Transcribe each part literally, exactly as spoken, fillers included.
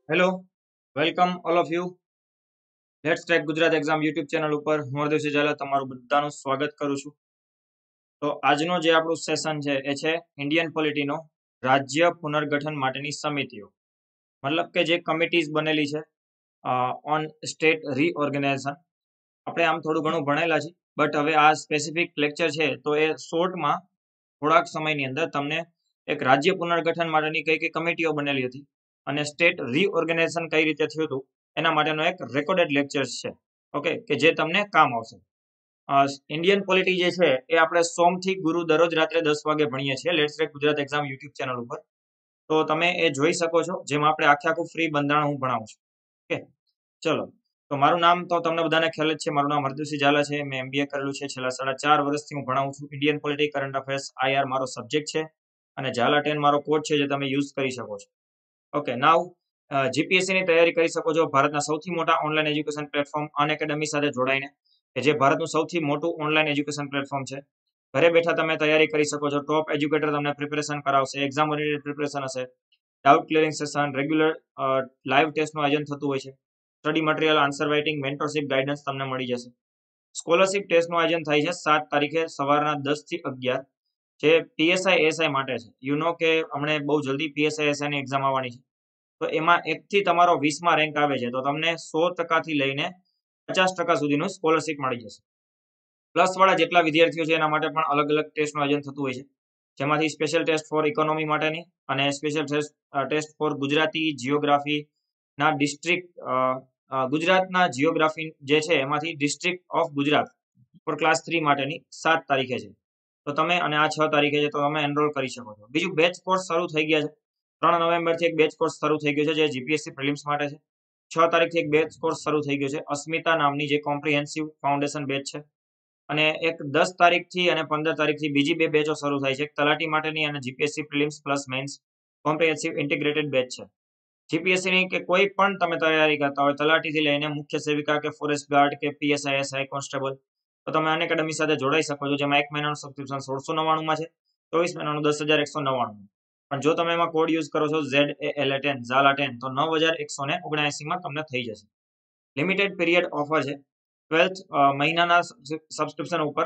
Hello, welcome all of you. Let's track Gujarat exam YouTube channel ઉપર હું હરદેવસિંહ ઝાલા તમારું બધાનું સ્વાગત કરું છું. તો આજનો જે આપણું સેશન છે એ છે ઇન્ડિયન પોલિટીનો રાજ્ય પુનર્ગઠન માટેની સમિતિઓ, મતલબ કે જે કમિટીઝ બનેલી છે ઓન સ્ટેટ રીઓર્ગેનાઇઝેશન. આપણે આમ થોડું ઘણું ભણેલા છે, બટ હવે આ સ્પેસિફિક લેક્ચર છે તો એ શોર્ટમાં થોડાક સમયની અંદર તમને એક રાજ્ય પુનર્ગઠન માટેની કઈ કઈ કમિટીઓ બનેલી હતી અને સ્ટેટ રીઓર્ગેનાઇઝેશન કઈ રીતે થયું હતું એના માટેનો એક રેકોર્ડેડ લેક્ચર છે. ઓકે, કે જે તમને કામ આવશે. ઇન્ડિયન પોલિટી જે છે એ આપણે સોમથી ગુરુ દરરોજ રાત્રે દસ વાગે ભણીએ છીએ let's track Gujarat exam YouTube channel ઉપર. તો તમે એ જોઈ શકો છો, જેમાં આપણે આખે આખું ફ્રી બંધારણ હું ભણાવું છું. ઓકે, ચલો. તો મારું નામ તો તમને બધાને ખ્યાલ જ છે, મારું નામ હરદેવસિંહ ઝાલા છે. મેં એમબીએ કરેલું છે, છેલ્લા સાડા ચાર વર્ષથી હું ભણાવું છું. Indian polity, current affairs, IR મારો સબ્જેક્ટ છે અને ઝાલા ટેન મારો કોડ છે જે તમે યુઝ કરી શકો છો. ઓકે, નાવ જીપીએસસી ની તૈયારી કરી શકો છો ભારતના સૌથી મોટા ઓનલાઈન એજ્યુકેશન પ્લેટફોર્મ અનએકેડમી સાથે જોડાઈને, કે જે ભારતનું સૌથી મોટું ઓનલાઈન એજ્યુકેશન પ્લેટફોર્મ છે. ઘરે બેઠા તમે તૈયારી કરી શકો છો. ટોપ એજ્યુકેટર તમને પ્રિપેરેશન કરાવશે, એક્ઝામ ઓરિએન્ટેડ પ્રિપેરેશન હશે, doubt clearing session, regular live ટેસ્ટનું આયોજન થતું હોય છે. Study material, answer writing, mentorship, guidance તમને મળી જશે. સ્કોલરશિપ ટેસ્ટનું આયોજન થાય છે સાત તારીખે સવારના દસ થી અગિયાર, જે પીએસઆઈ એસઆઈ માટે છે. યુ નો કે હમણાં બહુ જલ્દી પીએસઆઈ એસઆઈ ની એક્ઝામ આવવાની છે. તો એમાં એક થી તમારો વીસમાં રેન્ક આવે છે તો તમને સો ટકાથી લઈને પચાસ ટકા સુધીનું સ્કોલરશિપ મળી જશે. પ્લસ વાળા જેટલા વિદ્યાર્થીઓ છે એના માટે પણ અલગ અલગ ટેસ્ટનું આયોજન થતું હોય છે, જેમાંથી સ્પેશિયલ ટેસ્ટ ફોર ઇકોનોમી માટેની અને special test for Gujarati geography ના ડિસ્ટ્રિક્ટ ગુજરાતના જીઓગ્રાફી જે છે એમાંથી district of Gujarat for class three માટેની સાત તારીખે છે. તો તમે અને આ છ તારીખે છે તો તમે એનરોલ કરી શકો છો. બીજું બેચ કોર્સ શરૂ થઈ ગયા છે. ત્રણ નવેમ્બરથી એક બેચ કોર્સ શરૂ થઈ ગયો છે જે જીપીએસસી પ્રિલિમ્સ માટે છે. છ તારીખથી એક બેચ કોર્સ શરૂ થઈ ગયો છે અસ્મિતા નામની, જે કોમ્પ્રિહેન્સિવ ફાઉન્ડેશન બેચ છે. અને એક દસ તારીખથી અને પંદર તારીખથી બીજી બે બેચો શરૂ થાય છે, એક તલાટી માટેની અને GPSC prelims plus mains comprehensive integrated batch છે. જીપીએસસી ની કે કોઈ પણ તમે તૈયારી કરતા હોય, તલાટીથી લઈને મુખ્ય સેવિકા કે ફોરેસ્ટ ગાર્ડ કે પીએસઆઈ એસઆઈ કોન્સ્ટેબલ, તો તમે અનએકેડમી સાથે જોડાઈ શકો છો, જેમાં એક મહિનાનું સબસ્ક્રિપ્શન સોળસો નવ્વાણુંમાં છે, ચોવીસ મહિનાનું દસ હજાર એકસો નવ્વાણું. પણ જો તમે એમાં કોડ યુઝ કરો છો Z A L A ten Zala ten તો નવ હજાર એકસો ને ઓગણએસીમાં તમને થઈ જશે. લિમિટેડ પીરિયડ ઓફર છે. ટ્વેલ્થ મહિનાના સબસ્ક્રિપ્શન ઉપર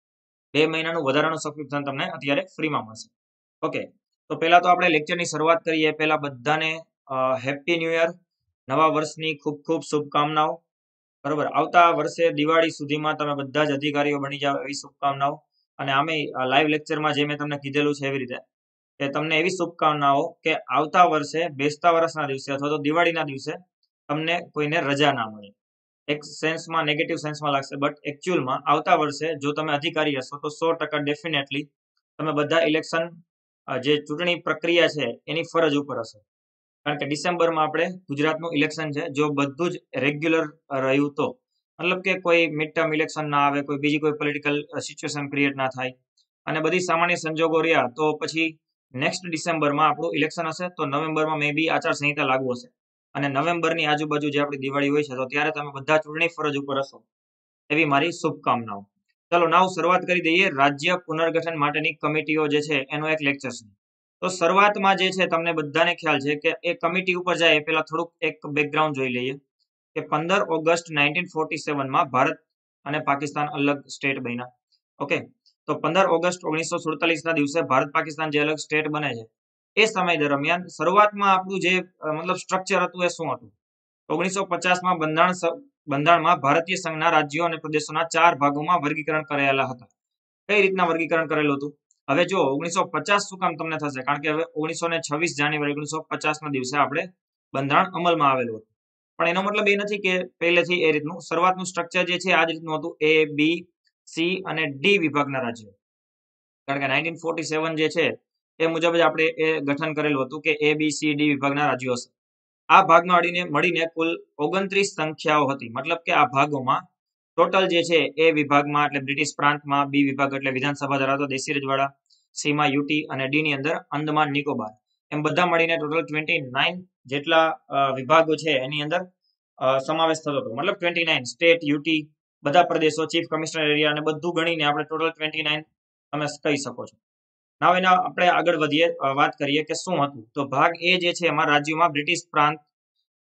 બે મહિનાનું વધારાનું સબસ્ક્રિપ્શન તમને અત્યારે ફ્રીમાં મળશે. ઓકે, તો પહેલા તો આપણે લેક્ચરની શરૂઆત કરીએ. પહેલા બધાને હેપી ન્યૂ યર, નવા વર્ષની ખૂબ ખૂબ શુભકામનાઓ. બરોબર, આવતા વર્ષે દિવાળી સુધીમાં તમે બધા જ અધિકારીઓ બની જાવ એવી શુભકામનાઓ. અને આમે લાઈવ લેક્ચરમાં જે મેં તમને કીધેલું છે એવી રીતે કે તમને એવી શુભકામનાઓ કે આવતા વર્ષે બેસતા વર્ષના દિવસે અથવા તો દિવાળીના દિવસે તમને કોઈને રજા ના મળે. એક સેન્સમાં નેગેટિવ સેન્સમાં લાગશે, બટ એકચ્યુઅલમાં આવતા વર્ષે જો તમે અધિકારી હશો તો સો ટકા ડેફિનેટલી તમે બધા ઇલેક્શન જે ચૂંટણી પ્રક્રિયા છે એની ફરજ ઉપર હશો. કારણ કે ડિસેમ્બરમાં આપણે ગુજરાતનું ઇલેક્શન છે, જો બધું જ રેગ્યુલર રહ્યું તો, મતલબ કે કોઈ મિડ ટર્મ ઇલેક્શન ના આવે, કોઈ બીજી કોઈ પોલિટિકલ સિચ્યુએશન ક્રિએટ ના થાય અને બધી સામાન્ય સંજોગો રહ્યા તો પછી નેક્સ્ટ ડિસેમ્બરમાં આપણું ઇલેક્શન હશે, તો નવેમ્બરમાં મે બી આચારસંહિતા લાગુ હશે અને નવેમ્બરની આજુબાજુ જે આપણી દિવાળી હોય છે તો ત્યારે તમે બધા ચૂંટણી ફરજ ઉપર હશો, એવી મારી શુભકામનાઓ. ચલો નાવ શરૂઆત કરી દઈએ રાજ્ય પુનર્ગઠન માટેની કમિટીઓ જે છે એનો એક લેક્ચર છે. તો શરૂઆતમાં જે છે તમને બધાને ખ્યાલ છે કે એ કમિટી ઉપર જાય એ પહેલા થોડુંક એક બેકગ્રાઉન્ડ જોઈ લઈએ કે પંદર ઓગસ્ટ નાઇન્ટીન ફોર્ટી સેવનમાં ભારત અને પાકિસ્તાન અલગ સ્ટેટ બન્યા. ઓકે, તો પંદર ઓગસ્ટ ઓગણીસો સુડતાલીસ ના દિવસે ભારત પાકિસ્તાન જે અલગ સ્ટેટ બને છે એ સમય દરમિયાન શરૂઆતમાં આપણું જે મતલબ સ્ટ્રક્ચર હતું એ શું હતું? ઓગણીસો પચાસમાં બંધારણ બંધારણમાં ભારતીય સંઘના રાજ્યો અને પ્રદેશોના ચાર ભાગોમાં વર્ગીકરણ કરેલા હતા. કઈ રીતના વર્ગીકરણ કરેલું હતું? હવે જો ઓગણીસો પચાસ શું કામ તમને થશે? કારણ કે હવે ઓગણીસો ને છવ્વીસ જાન્યુઆરી ઓગણીસો પચાસ ના દિવસે આપણે બંધારણ અમલમાં આવેલું હતું. પણ એનો મતલબ એ નથી કે પહેલેથી એ રીતનું. શરૂઆતનું સ્ટ્રક્ચર જે છે આ જ રીતનું હતું, એ બી સી અને ડી વિભાગના રાજ્યો. કારણ કે નાઇન્ટીન ફોર્ટી સેવન જે છે એ મુજબ જ આપણે એ ગઠન કરેલું હતું કે એ બી સી ડી વિભાગના રાજ્યો હશે. આ ભાગમાં અડીને મળીને કુલ ઓગણત્રીસ સંખ્યાઓ હતી. મતલબ કે આ ભાગોમાં ટોટલ જે છે એ વિભાગમાં એટલે બ્રિટિશ પ્રાંતમાં બી વિભાગ એટલે વિધાનસભા ધરાવતો દેશી રજવાડા, સીમાં યુટી અને ડી ની અંદર અંદમાન નિકોબાર, એમ બધા મળીને ટોટલ ટ્વેન્ટી નાઇન જેટલા વિભાગો છે એની અંદર સમાવેશ થતો હતો. મતલબ ટ્વેન્ટી નાઇન સ્ટેટ, યુટી, બધા પ્રદેશો, ચીફ કમિશનર એરિયા અને બધું ગણીને આપણે ટોટલ ટ્વેન્ટી નાઇન તમે કહી શકો છો. હવે એના આપણે આગળ વધીએ, વાત કરીએ કે શું હતું. તો ભાગ એ જે છે એમાં રાજ્યોમાં બ્રિટિશ પ્રાંત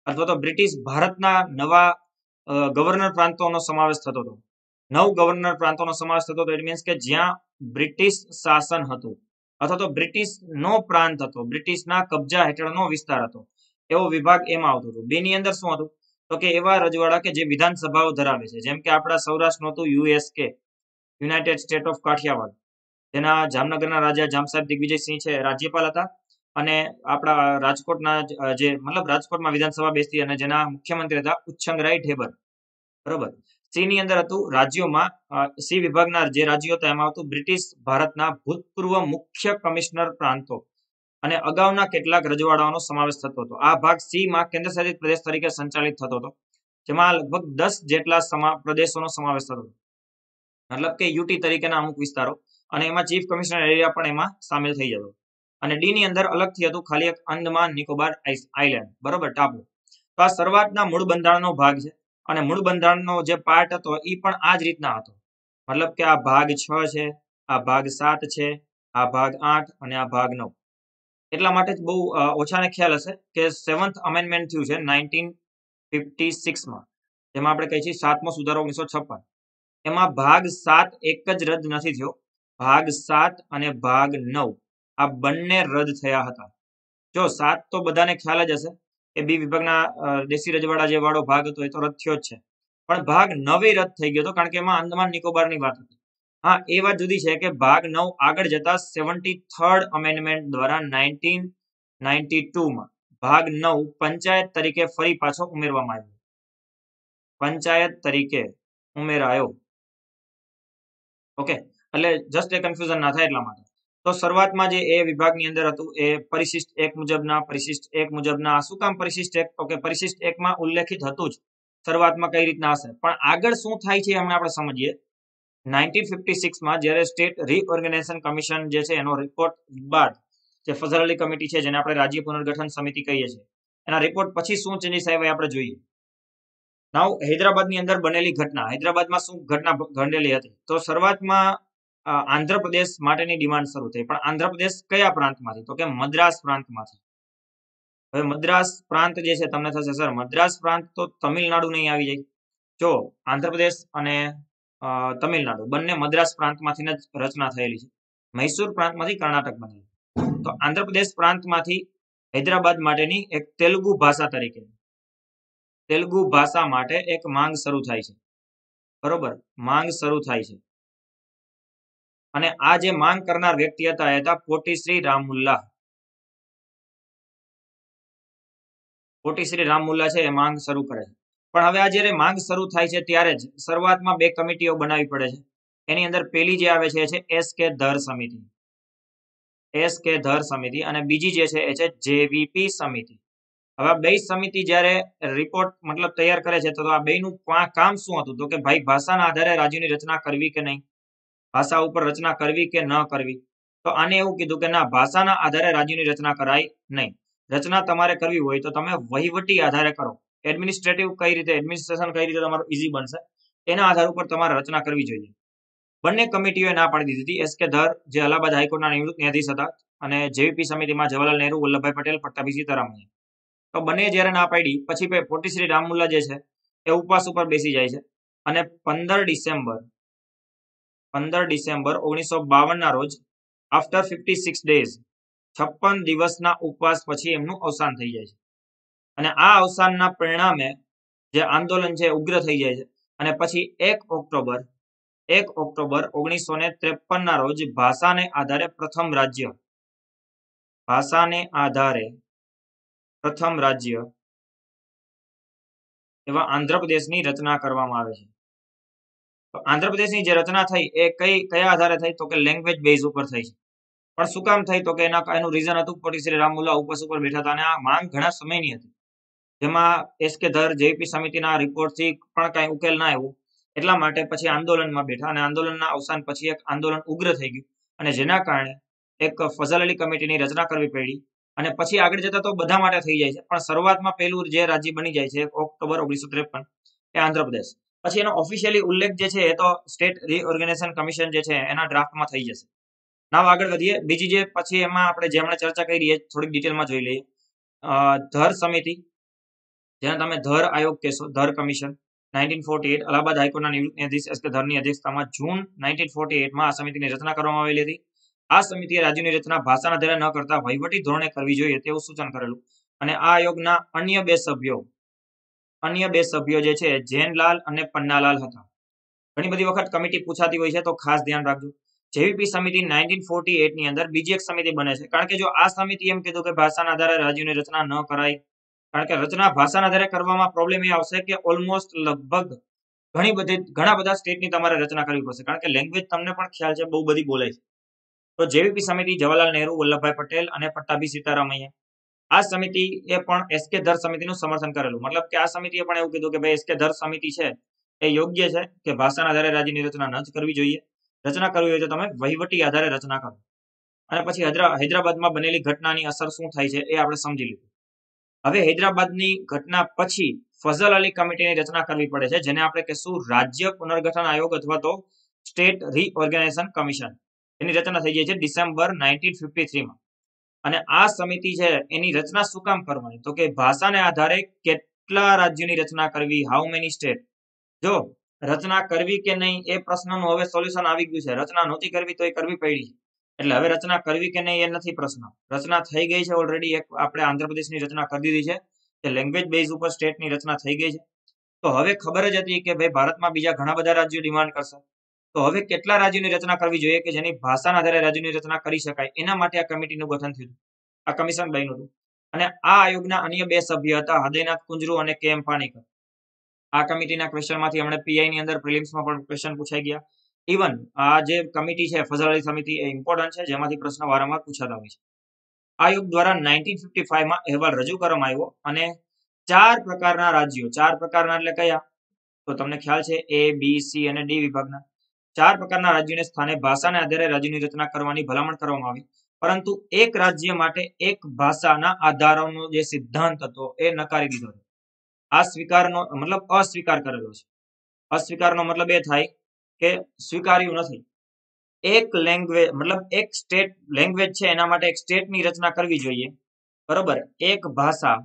અથવા તો બ્રિટિશ ભારતના નવા ગવર્નર પ્રાંતોનો સમાવેશ થતો હતો. નવ ગવર્નર પ્રાંતોનો સમાવેશ થતો હતો. ઇટ મીન્સ કે જ્યાં બ્રિટિશ શાસન હતું અથવા તો બ્રિટિશ નો પ્રાંત હતો, બ્રિટિશના કબજા હેઠળનો વિસ્તાર હતો, એવો વિભાગ એમાં આવતો હતો. બે ની અંદર શું હતું તો કે એવા રજવાડા કે જે વિધાનસભાઓ ધરાવે છે, જેમ કે આપણા સૌરાષ્ટ્રનું હતું USK, united state of Kathiawad, જેના જામનગરના રાજા જામ સાહેબ દિગ્વિજયસિંહ છે રાજ્યપાલ હતા, અને આપણા રાજકોટના જે મતલબ રાજકોટમાં વિધાનસભા બેસતી અને જેના મુખ્યમંત્રી હતા ઉચ્છંગરાય ઢેબર. બરોબર. સી ની અંદર હતું રાજ્યોમાં સી વિભાગના જે રાજ્યો હતા એમાં હતું બ્રિટિશ ભારતના ભૂતપૂર્વ મુખ્ય કમિશનર પ્રાંતો અને અગાઉના કેટલાક રજવાડાઓનો સમાવેશ થતો હતો. આ ભાગ સી માં કેન્દ્રશાસિત પ્રદેશ તરીકે સંચાલિત થતો હતો, જેમાં લગભગ દસ જેટલા પ્રદેશોનો સમાવેશ થતો હતો, મતલબ કે યુટી તરીકેના અમુક વિસ્તારો, અને એમાં ચીફ કમિશનર એરિયા પણ એમાં સામેલ થઈ જતો. અને ડી ની અંદર અલગથી હતું ખાલી એક અંદમાન નિકોબાર આઇલેન્ડ, બરોબર, ટાપુ. તો આ શરૂઆતના મૂળ બંધારણનો ભાગ છે, અને મૂળ બંધારણનો જે પાર્ટ હતો એ પણ આ જ રીતના હતો, મતલબ કે આ ભાગ છ છે, આ ભાગ સાત છે, આ ભાગ આઠ અને આ ભાગ નવ. એટલા માટે જ બહુ ઓછાને ખ્યાલ હશે કે સેવન્થ અમેન્ડમેન્ટ થયું છે નાઇન્ટીન ફિફ્ટી સિક્સમાં, જેમાં આપણે કહીએ છીએ સાતમો સુધારો ઓગણીસો છપ્પન. એમાં ભાગ સાત એક જ રદ નથી થયો, ભાગ સાત અને ભાગ નવ આ બંને રદ થયા હતા. જો સાત તો બધાને ખ્યાલ જ હશે કે બી વિભાગના દેશી રજવાડા જે વાળો ભાગ હતો એ તો રદ થયો જ છે, પણ ભાગ નવે રદ થઈ ગયો હતો કારણ કે એમાં અંદમાન નિકોબારની વાત હતી. હા, એ વાત જુદી છે કે ભાગ નવ આગળ જતા સેવન્ટી થર્ડ અમેન્ડમેન્ટ દ્વારા નાઇન્ટીન નાઇન્ટી ટુમાં ભાગ નવ પંચાયત તરીકે ફરી પાછો ઉમેરવામાં આવ્યો, પંચાયત તરીકે ઉમેરાયો. ઓકે, એટલે જસ્ટ એ કન્ફ્યુઝન ના થાય એટલા માટે. તો શરૂઆતમાં જે એ વિભાગની અંદર હતું એ પરિશિષ્ટ એક મુજબના પરિશિષ્ટ એક મુજબના શું કામ પરિશિષ્ટ એક? ઓકે, પરિશિષ્ટ એકમાં ઉલ્લેખિત હતું જ શરૂઆતમાં કઈ રીતના હશે, પણ આગળ શું થાય છે હમણાં આપણે સમજીએ. નાઇન્ટીન ફિફ્ટી સિક્સમાં જ્યારે સ્ટેટ રીઓર્ગેનાઇઝેશન કમિશન જે છે એનો રિપોર્ટ બાદ જે ફઝલ અલી કમિટી છે, જેને આપણે રાજ્ય પુનર્ગઠન સમિતિ કહીએ છીએ, એના રિપોર્ટ પછી શું ચેન્જીસ આવ્યા આપણે જોઈએ. નાઉ હૈદરાબાદની અંદર બનેલી ઘટના, હૈદરાબાદમાં શું ઘટના ઘટેલી હતી તો શરૂઆતમાં આંધ્રપ્રદેશ માટેની ડિમાન્ડ શરૂ થઈ, પણ આંધ્રપ્રદેશ કયા પ્રાંતમાંથી તો કે મદ્રાસ પ્રાંતમાંથી. હવે મદ્રાસ પ્રાંત જે છે તમને થશે સર મદ્રાસ પ્રાંત તો તમિલનાડુ નહીં આવી જાય. જો આંધ્રપ્રદેશ અને તમિલનાડુ બંને મદ્રાસ પ્રાંતમાંથી જ રચના થયેલી છે, મૈસૂર પ્રાંતમાંથી કર્ણાટક બનેલી. તો આંધ્રપ્રદેશ પ્રાંતમાંથી હૈદરાબાદ માટેની એક તેલુગુ ભાષા તરીકે તેલુગુ ભાષા માટે એક માંગ શરૂ થાય છે, બરોબર, માંગ શરૂ થાય છે. અને આ જે માંગ કરનાર વ્યક્તિ હતા એ હતા પોટીશ્રી રામુલ્લા. પોટીશ્રી રામુલ્લા છે એ માંગ શરૂ કરે છે. પણ હવે આ જ્યારે માંગ શરૂ થાય છે ત્યારે જ શરૂઆતમાં બે કમિટીઓ બનાવવી પડે છે. એની અંદર પેલી જે આવે છે એ છે એસ કે ધર સમિતિ, એસ કે ધર સમિતિ, અને બીજી જે છે એ છે જેવીપી સમિતિ. હવે બે સમિતિ જ્યારે રિપોર્ટ મતલબ તૈયાર કરે છે તો આ બેનું કામ શું હતું તો કે ભાઈ ભાષાના આધારે રાજ્યની રચના કરવી કે નહીં, ભાષા ઉપર રચના કરવી કે ન કરવી. તો આને એવું કીધું કે ના, ભાષાના આધારે રાજ્યની રચના કરાય નહીં. રચના તમારે કરવી હોય તો તમે વહીવટી આધારે કરો, એડમિનિસ્ટ્રેટિવ કઈ રીતે એડમિનિસ્ટ્રેશન કઈ રીતે તમારું ઈઝી બનશે એના આધાર ઉપર તમારે રચના કરવી જોઈએ. બંને કમિટીઓએ ના પાડી દીધી હતી. એસ કે ધર જે અલ્હાબાદ હાઈકોર્ટના નિવૃત્ત ન્યાયાધીશ હતા, અને જેવીપી સમિતિમાં જવાહરલાલ નહેરુ, વલ્લભભાઈ પટેલ, પટ્ટાભી સીતારામૈયા. તો બંને જયારે ના પાડી પછી પોટીશ્રી રામુલ્લા જે છે એ ઉપવાસ ઉપર બેસી જાય છે, અને પંદર ડિસેમ્બર પંદર ડિસેમ્બર ઓગણીસો બાવન ના રોજ આફ્ટર ફિફ્ટી સિક્સ ડેઝ છપ્પન દિવસના ઉપવાસ પછી એમનું અવસાન થઈ જાય છે. અને આ અવસાનના પરિણામે જે આંદોલન છે ઉગ્ર થઈ જાય છે, અને પછી એક ઓક્ટોબર એક ઓક્ટોબર ઓગણીસો ને ત્રેપન ના રોજ ભાષાને આધારે પ્રથમ રાજ્ય ભાષાને આધારે પ્રથમ રાજ્ય એવા આંધ્રપ્રદેશની રચના કરવામાં આવે છે. તો આંધ્રપ્રદેશની જે રચના થઈ એ કઈ કયા આધારે થઈ તો કે લેંગ્વેજ બેઝ ઉપર થઈ છે. પણ શું કામ થઈ તો કે એના એનું રીઝન હતું પોટીશ્રી રામુલ્લા ઉપવાસ ઉપર બેઠા હતા, અને આ માંગ ઘણા સમયની હતી, જેમાં એસ કે ધર જેવીપી સમિતિના રિપોર્ટથી પણ કઈ ઉકેલ ના આવ્યો. એટલા માટે પછી આંદોલનમાં બેઠા, અને આંદોલનના અવસાન પછી એક આંદોલન ઉગ્ર થઈ ગયું, અને જેના કારણે એક ફઝલ અલી કમિટીની રચના કરવી પડી. અને પછી આગળ જતા તો બધા માટે થઈ જાય છે, પણ શરૂઆતમાં પહેલું જે રાજ્ય બની જાય છે ઓક્ટોબર ઓગણીસો ત્રેપન એ આંધ્રપ્રદેશ. પછી એનો ઓફિશિયલી ઉલ્લેખ જે છે એ તો સ્ટેટ રીઓર્ગેનાઇઝેશન કમિશન જે છે એના ડ્રાફ્ટમાં થઈ જશે. નાવ આગળ વધીએ. બીજી જે પછી એમાં આપણે જે હમણાં ચર્ચા કરી એ થોડીક ડિટેલમાં જોઈ લઈએ. ધર સમિતિ જેને તમે ધર આયોગ કહેશો, Dhar commission nineteen forty eight Allahabad હાઈકોર્ટના નિવૃત્ત ન્યાયાધીશ એસ કે ધરની અધ્યક્ષતામાં જૂન નાઇન્ટીન ફોર્ટી એટ માં આ સમિતિની રચના કરવામાં આવેલી હતી. આ સમિતિએ રાજ્યોની રચના ભાષાના આધારે ન કરતા વહીવટી ધોરણે કરવી જોઈએ તેવું સૂચન કરેલું. અને આ આયોગના અન્ય બે સભ્યો અન્ય બે સભ્યો જે છે જૈનલાલ અને પન્નાલાલ હતા. ઘણી બધી વખત કમિટી પૂછાતી હોય છે તો ખાસ ધ્યાન રાખજો. જેવીપી સમિતિ નાઇન્ટીન ફોર્ટી એટ ની અંદર બીજી એક સમિતિ બને છે, કારણ કે જો આ સમિતિ એમ કીધું કે ભાષાના આધારે રાજ્યોની રચના ન કરાય, કારણ કે રચના ભાષાના આધારે કરવામાં પ્રોબ્લેમ એ આવશે કે ઓલમોસ્ટ લગભગ ઘણી બધી ઘણા બધા સ્ટેટની તમારે રચના કરવી પડશે, કારણ કે લેંગ્વેજ તમને પણ ખ્યાલ છે બહુ બધી બોલાય છે. તો જેવીપી સમિતિ જવાહરલાલ નહેરુ, વલ્લભભાઈ પટેલ અને પટ્ટાભી સીતારામૈયા, આ સમિતિ એ પણ એસ કે ધર સમિતિનું સમર્થન કરેલું. મતલબ કે આ સમિતિએ પણ એવું કીધું કે ભાઈ એસ કે ધર સમિતિ છે એ યોગ્ય છે કે ભાષાના આધારે રાજ્યની રચના ન જ કરવી જોઈએ. રચના કરવી હોય તો તમે વહીવટી આધારે રચના કરો. અને પછી હૈદરાબાદમાં બનેલી ઘટનાની અસર શું થાય છે એ આપણે સમજી લીધું. હવે હૈદરાબાદની ઘટના પછી ફઝલ અલી કમિટીની રચના કરવી પડે છે, જેને આપણે કહીશું રાજ્ય પુનર્ગઠન આયોગ અથવા તો સ્ટેટ રીઓર્ગેનાઇઝેશન કમિશન. એની રચના થઈ જાય છે ડિસેમ્બર નાઇન્ટીન ફિફ્ટી થ્રી માં. અને આ સમિતિ છે એની રચના શું કામ કરવાની, તો કે ભાષાને આધારે કેટલા રાજ્યોની રચના કરવી, હાઉ મેની સ્ટેટ. જો રચના કરવી કે નહીં એ પ્રશ્નનું હવે સોલ્યુશન આવી ગયું છે. રચના નહોતી કરવી તો એ કરવી પડી, એટલે હવે રચના કરવી કે નહીં એ નથી પ્રશ્ન. રચના થઈ ગઈ છે ઓલરેડી. એક આપણે આંધ્રપ્રદેશની રચના કરી દીધી છે કે લેંગ્વેજ બેઝ ઉપર સ્ટેટની રચના થઈ ગઈ છે. તો હવે ખબર જ હતી કે ભાઈ ભારતમાં બીજા ઘણા બધા રાજ્યો ડિમાન્ડ કરશે, તો હવે કેટલા રાજ્યોની રચના કરવી જોઈએ કે જેની ભાષાના આધારે રાજ્યોની રચના કરી શકાય, એના માટે આ કમિટીનું ગઠન થયું, આ કમિશન બન્યું હતું. અને આ આયોગના અન્ય બે સભ્ય હતા હૃદયનાથ કુંજરૂ અને કે એમ પાણીકર. આ કમિટીના ક્વેશ્ચનમાંથી હમણાં પીઆઈ ની અંદર પ્રિલિમ્સમાં પણ ક્વેશ્ચન પૂછાઈ ગયા. ઇવન આ જે કમિટી છે ફઝલ અલી સમિતિ એ ઇમ્પોર્ટન્ટ છે, જેમાંથી પ્રશ્ન વારંવાર પૂછાતા હોય છે. આયોગ દ્વારા નાઇન્ટીન ફિફ્ટી ફાઈવ માં અહેવાલ રજૂ કરવામાં આવ્યો અને ચાર પ્રકારના રાજ્યો, ચાર પ્રકારના એટલે કયા, તો તમને ખ્યાલ છે એ, બી, સી અને ડી વિભાગના ચાર પ્રકારના રાજ્યોને સ્થાને ભાષાને આધારે રાજ્યની રચના કરવાની ભલામણ કરવામાં આવી, પરંતુ એક રાજ્ય માટે એક ભાષાના આધારનો જે સિદ્ધાંત હતો એ નકારી દીધો. આ સ્વીકારનો મતલબ અસ્વીકાર કરેલો છે. અસ્વીકારનો મતલબ એ થાય કે સ્વીકાર્યું નથી. એક લેંગ્વેજ મતલબ એક સ્ટેટ લેંગ્વેજ છે એના માટે એક સ્ટેટની રચના કરવી જોઈએ, બરોબર, એક ભાષા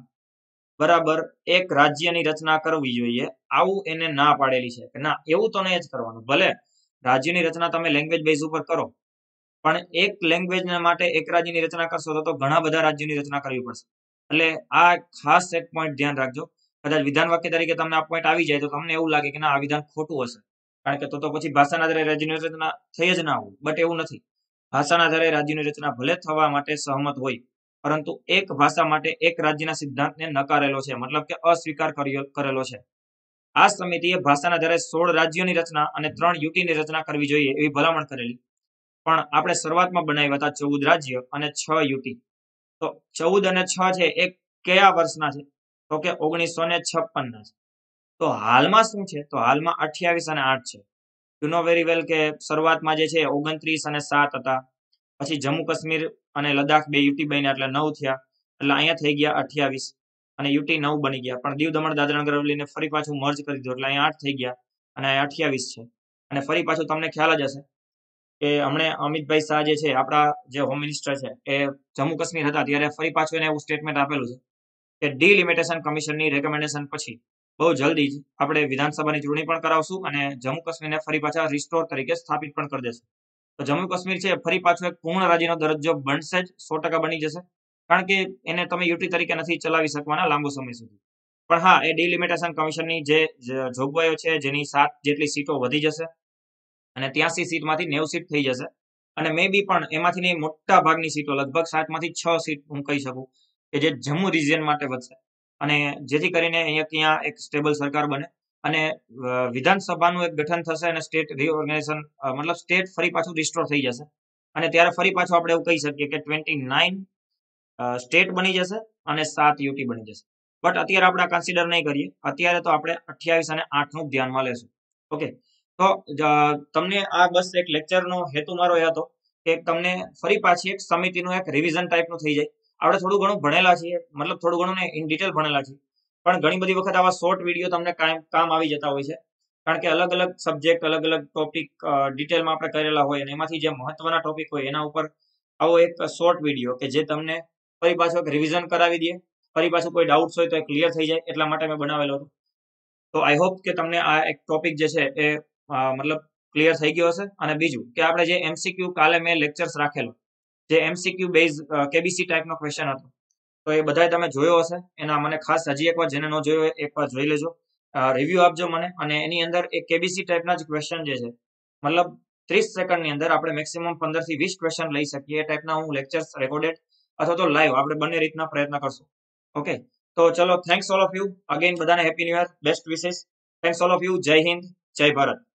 બરાબર એક રાજ્યની રચના કરવી જોઈએ, આવું એને ના પાડેલી છે કે ના એવું તો નહીં જ કરવાનું. ભલે રાજ્યની રચના તમે લેંગ્વેજ બેઝ ઉપર કરો, પણ એક લેંગ્વેજ માટે એક રાજ્યની રચના કરશો તો, તો ઘણા બધા રાજ્યોની રચના કરવી પડશે. એટલે આ ખાસ એક પોઈન્ટ ધ્યાન રાખજો. કદાચ વિધાન વાક્ય તરીકે તમને આ પોઈન્ટ આવી જાય તો તમને એવું લાગે કે ના આ વિધાન ખોટું હશે, કારણ કે તો તો પછી ભાષાના આધારે રાજ્યની રચના થઈ જ ના હોય. બટ એવું નથી. ભાષાના આધારે રાજ્યની રચના ભલે થવા માટે સહમત હોય, પરંતુ એક ભાષા માટે એક રાજ્યના સિદ્ધાંતને નકારેલો છે, મતલબ કે અસ્વીકાર કરેલો છે. આ સમિતિએ ભાષાના આધારે સોળ રાજ્યોની રચના અને ત્રણ યુટીની રચના કરવી જોઈએ એવી ભલામણ કરેલી, પણ આપણે શરૂઆતમાં બનાવ્યા હતા ચૌદ રાજ્ય અને છ યુટી. તો ચૌદ અને છ છે એ કયા વર્ષના છે, તો કે ઓગણીસો ને છપ્પન ના છે. તો હાલમાં શું છે, તો હાલમાં અઠ્યાવીસ અને આઠ છે. યુ નો વેરી વેલ કે શરૂઆતમાં જે છે ઓગણત્રીસ અને સાત હતા, પછી જમ્મુ કાશ્મીર અને લદ્દાખ બે યુટી બન્યા એટલે નવ થયા, એટલે અહીંયા થઈ ગયા અઠ્યાવીસ અને યુટી નવ બની ગયા. પણ દીવ દમણ દાદરા નગર હવેલીને ફરી પાછું મર્જ કરી દીધું એટલે અહીંયા આઠ થઈ ગયા અને અહીંયા અઠ્યાવીસ છે. અને ફરી પાછું તમને ખ્યાલ જ હશે કે હમણે અમિતભાઈ શાહ જે છે આપણા જે હોમ મિનિસ્ટર છે એ જમ્મુ કાશ્મીર હતા ત્યારે ફરી પાછું એને એવું સ્ટેટમેન્ટ આપેલું છે કે ડિલિમિટેશન કમિશનની રેકમેન્ડેશન પછી બહુ જલ્દી જ આપણે વિધાનસભાની ચૂંટણી પણ કરાવશું અને જમ્મુ કાશ્મીરને ફરી પાછા રિસ્ટોર તરીકે સ્થાપિત પણ કરી દેશું. તો જમ્મુ કાશ્મીર છે ફરી પાછું એક પૂર્ણ રાજ્યનો દરજ્જો બનશે જ, સો ટકા બની જશે, કારણ કે એને તમે યુટી તરીકે નથી ચલાવી શકવાના લાંબો સમય સુધી. પણ હા, એ ડિલિમિટેશન કમિશનની જે જોગવાઈઓ છે જેની સાત જેટલી સીટો વધી જશે અને ત્યાંસી સીટમાંથી નેવું સીટ થઈ જશે, અને મે બી પણ એમાંથી મોટા ભાગની સીટો લગભગ સાતમાંથી છ સીટ હું કહી શકું કે જે જમ્મુ રિજિયન માટે વધશે, અને જેથી કરીને અહીંયા ત્યાં એક સ્ટેબલ સરકાર બને અને વિધાનસભાનું એક ગઠન થશે અને સ્ટેટ રીઓર્ગેનાઇઝેશન મતલબ સ્ટેટ ફરી પાછું રિસ્ટોર થઈ જશે. અને ત્યારે ફરી પાછું આપણે એવું કહી શકીએ કે ટ્વેન્ટી નાઇન સ્ટેટ બની જશે અને સાત યુટી બની જશે. બટ અત્યારે આપણે કન્સિડર નહીં કરીએ, અત્યારે તો આપણે અઠ્યાવીસ અને આઠ નું ધ્યાનમાં લેશું. ઓકે, તો તમને આ બસ એક લેક્ચરનો હેતુ મારો એ હતો કે તમને ફરી પાછી એક સમિતિનું એક રિવિઝન ટાઈપનું થઈ જાય. આપણે થોડું ઘણું ભણેલા છીએ, મતલબ થોડું ઘણું ને ઇન ડિટેલ ભણેલા છીએ, પણ ઘણી બધી વખત આવા શોર્ટ વિડીયો તમને કામ આવી જતા હોય છે, કારણ કે અલગ અલગ સબ્જેક્ટ અલગ અલગ ટોપિક ડિટેલમાં આપણે કરેલા હોય અને એમાંથી જે મહત્વના ટોપિક હોય એના ઉપર આવો એક શોર્ટ વિડીયો કે જે તમને ફરી પાછો એક રિવિઝન કરાવી દે ફરી પાછું કોઈ ડાઉટ્સ હોય તો એ ક્લિયર થઈ જાય એટલા માટે મેં બનાવેલો હતો. તો આઈ હોપ કે તમને આ એક ટોપિક જે છે એ મતલબ ક્લિયર થઈ ગયો હશે. અને બીજું કે આપણે જે એમસીક્યુ કાલે મેં લેક્ચર્સ રાખેલો, જે એમસીક્યુ બેઝ કેબીસી ટાઈપનો ક્વેશ્ચન હતો, તો એ બધાય તમે જોયો હશે. એના મને ખાસ હજી એકવાર જેને ન જોયો હોય એકવાર જોઈ લેજો, રિવ્યુ આપજો મને. અને એની અંદર એક કેબીસી ટાઈપના જ ક્વેશ્ચન જે છે, મતલબ ત્રીસ સેકન્ડની અંદર આપણે મેક્સિમમ પંદર થી વીસ ક્વેશ્ચન લઈ શકીએ એ ટાઈપના હું લેક્ચર્સ રેકોર્ડેડ અથવા તો લાઈવ આપણે બંને રીતના પ્રયત્ન કરશું. ઓકે, તો ચલો, thanks all of you again. બધાને happy new year, best wishes. Thanks all of you. જય હિન્દ, જય ભારત.